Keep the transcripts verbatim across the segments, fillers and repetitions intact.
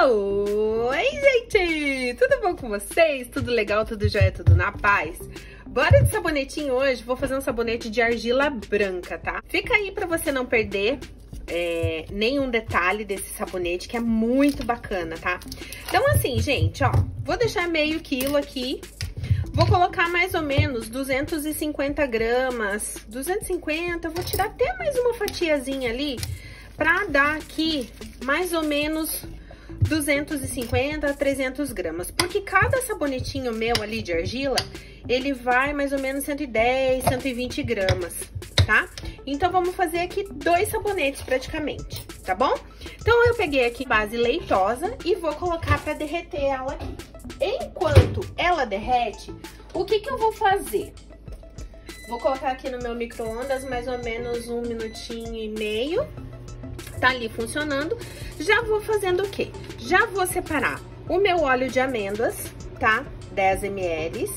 Oi, gente! Tudo bom com vocês? Tudo legal? Tudo jóia? Tudo na paz? Bora de sabonetinho hoje? Vou fazer um sabonete de argila branca, tá? Fica aí pra você não perder é, nenhum detalhe desse sabonete, que é muito bacana, tá? Então, assim, gente, ó, vou deixar meio quilo aqui. Vou colocar mais ou menos duzentos e cinquenta gramas, duzentos e cinquenta, vou tirar até mais uma fatiazinha ali, pra dar aqui mais ou menos duzentos e cinquenta a trezentos gramas. Porque cada sabonetinho meu ali de argila, ele vai mais ou menos cento e dez, cento e vinte gramas, tá? Então, vamos fazer aqui dois sabonetes praticamente, tá bom? Então, eu peguei aqui base leitosa e vou colocar pra derreter ela aqui. Enquanto ela derrete, o que que eu vou fazer? Vou colocar aqui no meu micro-ondas mais ou menos um minutinho e meio. Tá ali funcionando. Já vou fazendo o quê? Já vou separar o meu óleo de amêndoas, tá? dez mililitros.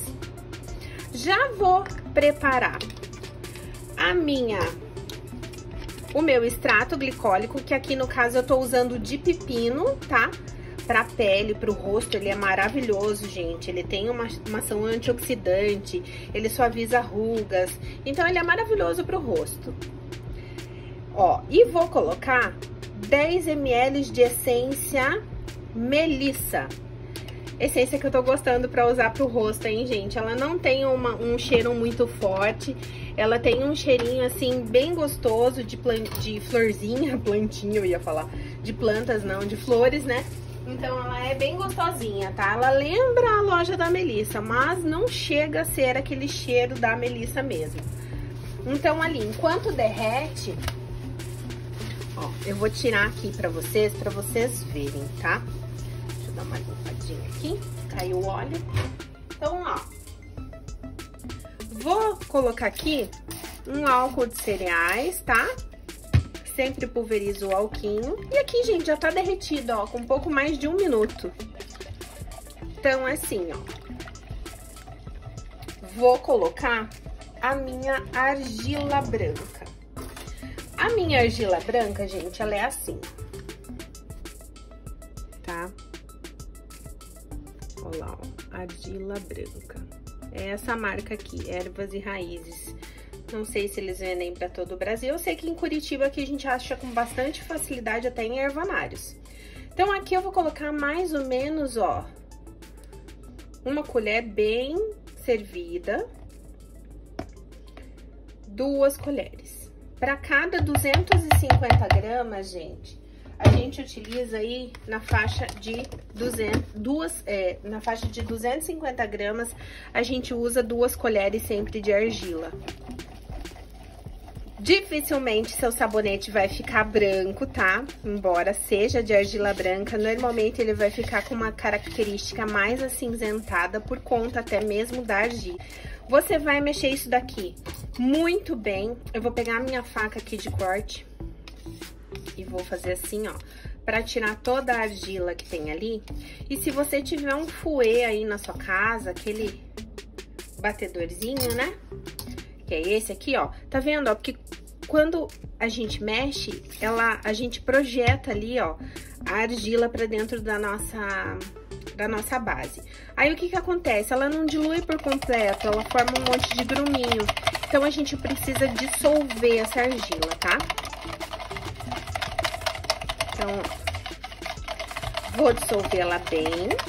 Já vou preparar a minha... o meu extrato glicólico, que aqui no caso eu tô usando de pepino, tá? Pra pele, pro rosto, ele é maravilhoso, gente. Ele tem uma, uma ação antioxidante, ele suaviza rugas. Então, ele é maravilhoso pro rosto. Ó, e vou colocar dez mililitros de essência Melissa. Essência que eu tô gostando pra usar pro rosto, hein, gente? Ela não tem uma, um cheiro muito forte. Ela tem um cheirinho, assim, bem gostoso de, plan de florzinha, plantinha eu ia falar. De plantas, não, de flores, né? Então, ela é bem gostosinha, tá? Ela lembra a loja da Melissa, mas não chega a ser aquele cheiro da Melissa mesmo. Então, ali, enquanto derrete, ó, eu vou tirar aqui pra vocês, pra vocês verem, tá? Deixa eu dar uma limpadinha aqui, caiu o óleo. Então, ó, vou colocar aqui um álcool de cereais, tá? Sempre pulverizo o alquinho. E aqui, gente, já tá derretido, ó, com um pouco mais de um minuto. Então, assim, ó. Vou colocar a minha argila branca. A minha argila branca, gente, ela é assim. Tá? Olha lá, ó. Argila branca. É essa marca aqui, Ervas e Raízes. Não sei se eles vendem para todo o Brasil. Eu sei que em Curitiba aqui a gente acha com bastante facilidade até em ervanários. Então, aqui eu vou colocar mais ou menos, ó, uma colher bem servida. Duas colheres. Para cada duzentos e cinquenta gramas, gente, a gente utiliza aí na faixa de duzentos, duas, é, na faixa de duzentos e cinquenta gramas, a gente usa duas colheres sempre de argila. Dificilmente seu sabonete vai ficar branco, tá? Embora seja de argila branca, normalmente ele vai ficar com uma característica mais acinzentada por conta até mesmo da argila. Você vai mexer isso daqui muito bem. Eu vou pegar a minha faca aqui de corte e vou fazer assim, ó, pra tirar toda a argila que tem ali. E se você tiver um fouet aí na sua casa, aquele batedorzinho, né? Que é esse aqui, ó. Tá vendo, ó? Porque quando a gente mexe, ela, a gente projeta ali, ó, a argila pra dentro da nossa, da nossa base. Aí, o que que acontece? Ela não dilui por completo, ela forma um monte de gruminho. Então, a gente precisa dissolver essa argila, tá? Então, ó, vou dissolver ela bem.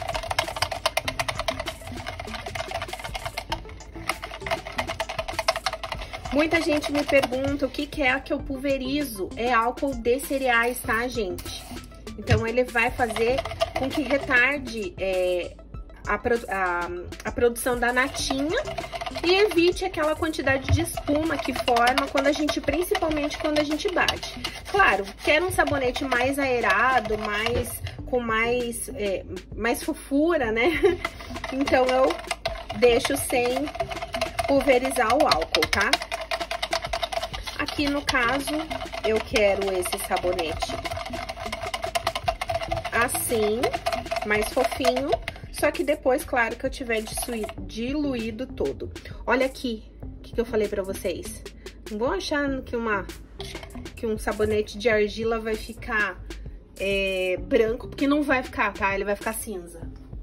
Muita gente me pergunta o que que é que eu pulverizo. É álcool de cereais, tá, gente? Então, ele vai fazer com que retarde é, a, a, a produção da natinha e evite aquela quantidade de espuma que forma quando a gente, principalmente quando a gente bate. Claro, quer um sabonete mais aerado, mais, com mais, é, mais fofura, né? Então, eu deixo sem pulverizar o álcool, tá? Aqui, no caso, eu quero esse sabonete assim, mais fofinho, só que depois, claro, que eu tiver diluído todo. Olha aqui, o que, que eu falei pra vocês. Não vão achar que, uma, que um sabonete de argila vai ficar é, branco, porque não vai ficar, tá? Ele vai ficar cinza.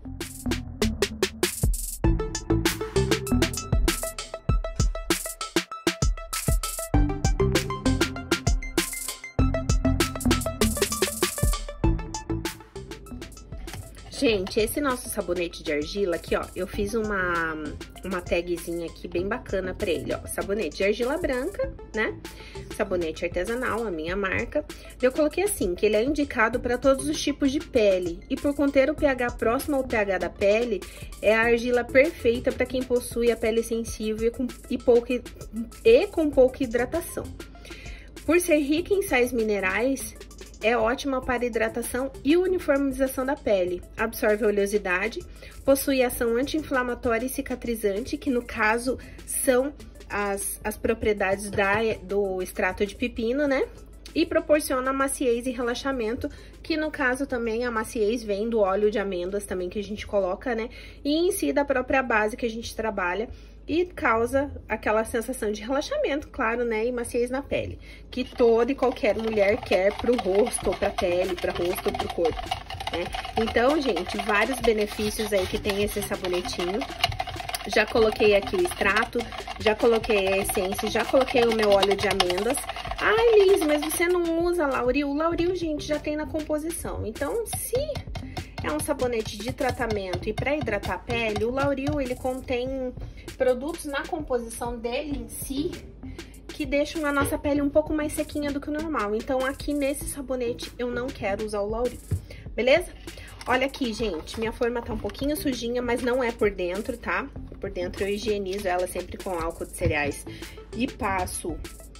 Gente, esse nosso sabonete de argila aqui, ó, eu fiz uma, uma tagzinha aqui bem bacana pra ele, ó. Sabonete de argila branca, né? Sabonete artesanal, a minha marca. Eu coloquei assim, que ele é indicado para todos os tipos de pele. E por conter o pH próximo ao pH da pele, é a argila perfeita para quem possui a pele sensível e com, e, pouca, e com pouca hidratação. Por ser rica em sais minerais, é ótima para hidratação e uniformização da pele. Absorve a oleosidade, possui ação anti-inflamatória e cicatrizante, que no caso são as, as propriedades da, do extrato de pepino, né? E proporciona maciez e relaxamento, que no caso também a maciez vem do óleo de amêndoas também que a gente coloca, né? E em si da própria base que a gente trabalha. E causa aquela sensação de relaxamento, claro, né? E maciez na pele. Que toda e qualquer mulher quer pro rosto, ou pra pele, pra rosto ou pro corpo, né? Então, gente, vários benefícios aí que tem esse sabonetinho. Já coloquei aqui o extrato, já coloquei a essência, já coloquei o meu óleo de amêndoas. Ai, Liz, mas você não usa lauril? O lauril, gente, já tem na composição. Então, se é um sabonete de tratamento e para hidratar a pele, o lauril, ele contém produtos na composição dele em si que deixam a nossa pele um pouco mais sequinha do que o normal. Então, aqui nesse sabonete, eu não quero usar o lauril, beleza? Olha aqui, gente, minha forma tá um pouquinho sujinha, mas não é por dentro, tá? Por dentro eu higienizo ela sempre com álcool de cereais e passo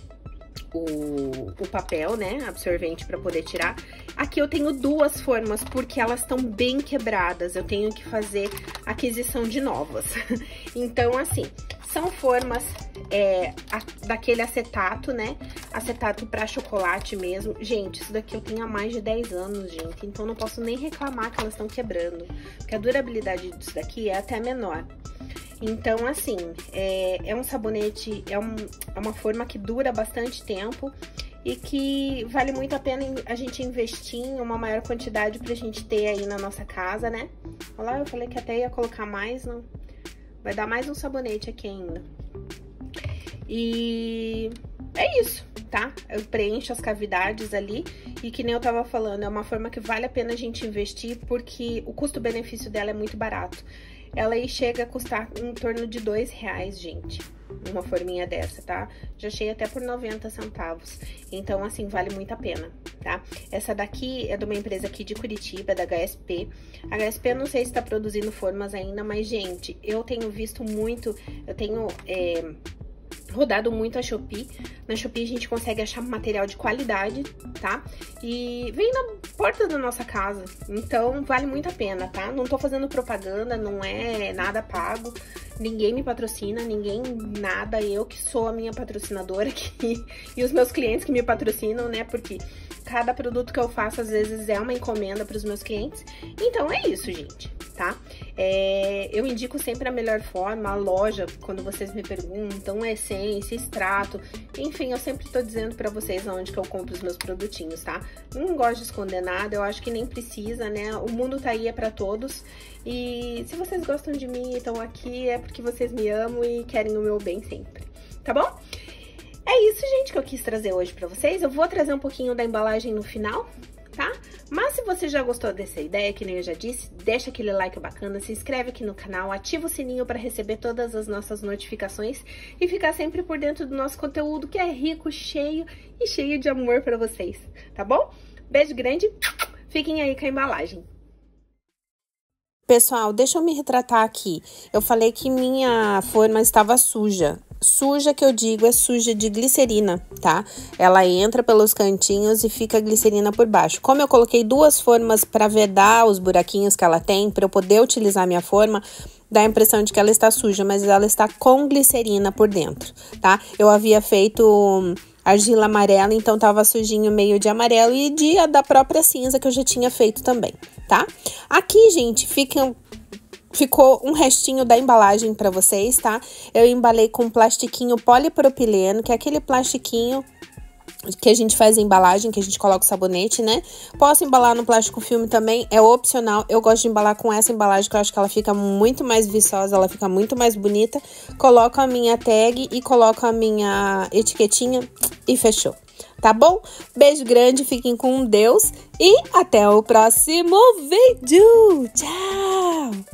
O, o papel, né, absorvente para poder tirar. Aqui eu tenho duas formas, porque elas estão bem quebradas, eu tenho que fazer aquisição de novas. Então, assim, são formas é, a, daquele acetato, né, acetato para chocolate mesmo. Gente, isso daqui eu tenho há mais de dez anos, gente, então não posso nem reclamar que elas estão quebrando, porque a durabilidade disso daqui é até menor. Então, assim, é, é um sabonete, é, um, é uma forma que dura bastante tempo e que vale muito a pena a gente investir em uma maior quantidade pra gente ter aí na nossa casa, né? Olha lá, eu falei que até ia colocar mais, não? Vai dar mais um sabonete aqui ainda. E é isso, tá? Eu preencho as cavidades ali e que nem eu tava falando, é uma forma que vale a pena a gente investir porque o custo-benefício dela é muito barato. Ela aí chega a custar em torno de dois reais, gente, uma forminha dessa, tá? Já achei até por noventa centavos. Então, assim, vale muito a pena, tá? Essa daqui é de uma empresa aqui de Curitiba, da H S P. A H S P eu não sei se tá produzindo formas ainda, mas, gente, eu tenho visto muito, eu tenho... É, rodado muito a Shopee. Na Shopee a gente consegue achar material de qualidade, tá? E vem na porta da nossa casa. Então, vale muito a pena, tá? Não tô fazendo propaganda, não é nada pago. Ninguém me patrocina, ninguém nada. Eu que sou a minha patrocinadora aqui. E os meus clientes que me patrocinam, né? Porque cada produto que eu faço, às vezes, é uma encomenda para os meus clientes. Então, é isso, gente, tá? É, eu indico sempre a melhor forma, a loja, quando vocês me perguntam, essência, extrato, enfim, eu sempre tô dizendo pra vocês onde que eu compro os meus produtinhos, tá? Não gosto de esconder nada, eu acho que nem precisa, né? O mundo tá aí, é pra todos. E se vocês gostam de mim e estão aqui, é porque vocês me amam e querem o meu bem sempre, tá bom? É isso, gente, que eu quis trazer hoje pra vocês. Eu vou trazer um pouquinho da embalagem no final, tá? Mas se você já gostou dessa ideia, que nem eu já disse, deixa aquele like bacana, se inscreve aqui no canal, ativa o sininho para receber todas as nossas notificações e ficar sempre por dentro do nosso conteúdo, que é rico, cheio e cheio de amor para vocês, tá bom? Beijo grande, fiquem aí com a embalagem. Pessoal, deixa eu me retratar aqui. Eu falei que minha forma estava suja. Suja que eu digo é suja de glicerina, tá? Ela entra pelos cantinhos e fica a glicerina por baixo. Como eu coloquei duas formas para vedar os buraquinhos que ela tem, para eu poder utilizar minha forma, dá a impressão de que ela está suja, mas ela está com glicerina por dentro, tá? Eu havia feito argila amarela, então tava sujinho meio de amarelo e de, da própria cinza que eu já tinha feito também, tá? Aqui, gente, fica... Ficou um restinho da embalagem para vocês, tá? Eu embalei com plastiquinho polipropileno, que é aquele plastiquinho que a gente faz a embalagem, que a gente coloca o sabonete, né? Posso embalar no plástico filme também, é opcional. Eu gosto de embalar com essa embalagem, que eu acho que ela fica muito mais viçosa, ela fica muito mais bonita. Coloco a minha tag e coloco a minha etiquetinha e fechou. Tá bom? Beijo grande, fiquem com Deus e até o próximo vídeo. Tchau!